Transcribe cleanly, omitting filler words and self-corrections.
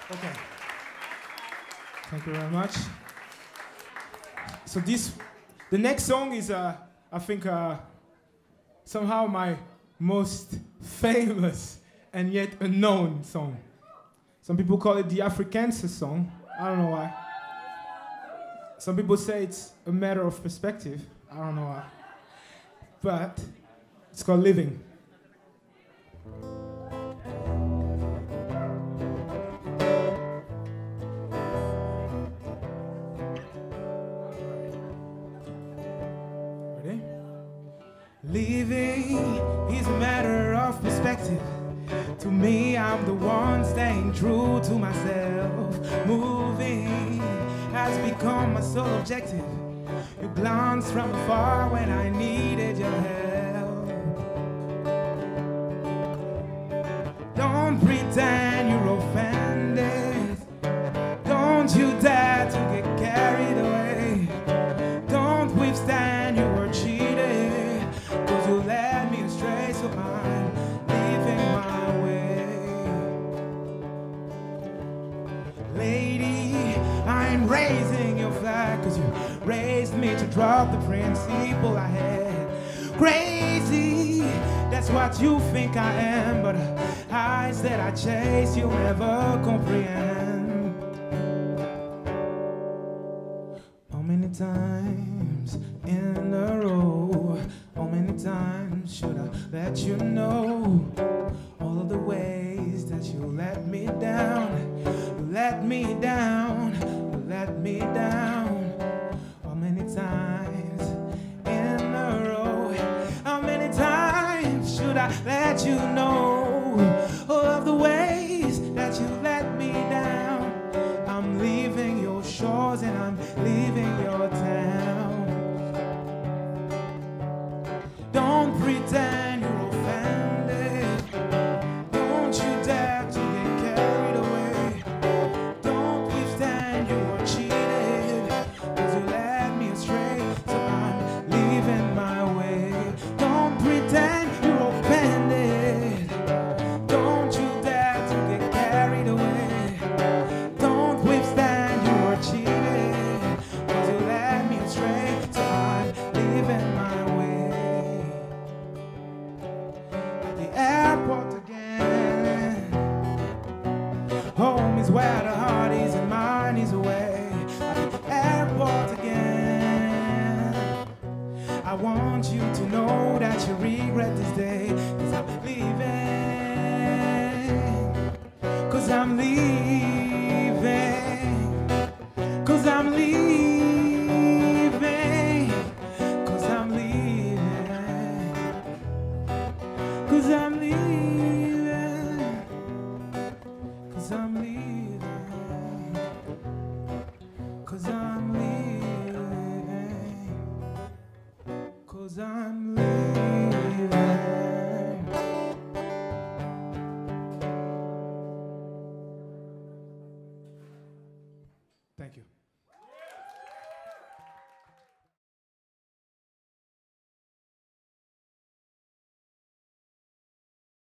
Okay. Thank you very much. So the next song is, I think, somehow my most famous and yet unknown song. Some people call it the Afrikaanse song. I don't know why. Some people say it's a matter of perspective. I don't know why. But it's called Living. Ready? Living is a matter of perspective. To me, I'm the one staying true to myself. Moving has become my sole objective. You glanced from afar when I needed your help. Don't pretend you're offended. Don't you dare to get carried away. Don't withstand you were cheated, 'cause you led me astray, so I'm leaving my way. Lady, I'm raising your flag, 'cause you raised me to drop the principle I had. Crazy, that's what you think I am, but eyes that I chase you'll never comprehend. How many times in a row, how many times should I let you know all of the ways that you let me down? You let me down, you let me down. How many times in a row? How many times should I let you know all of the ways that you let me down? I'm leaving your shores and I'm leaving your town. Don't pretend you're offended. Don't you dare to get carried away. Don't withstand you were cheated, 'cause you led me astray, so I'm leaving my way. Don't pretend you're offended. Don't you dare to get carried away. Don't withstand you were cheated, 'cause you led me astray, so I'm leaving my way. At the airport again. Home is where the heart is and mine is away. At the airport again. I want you to know that you regret this day, 'cause I'm leaving. 'Cause I'm leaving. 'Cause I'm leaving. 'Cause I'm leaving. 'Cause I'm leaving. 'Cause I'm leaving. 'Cause I'm leaving. 'Cause I'm leaving. Thank you.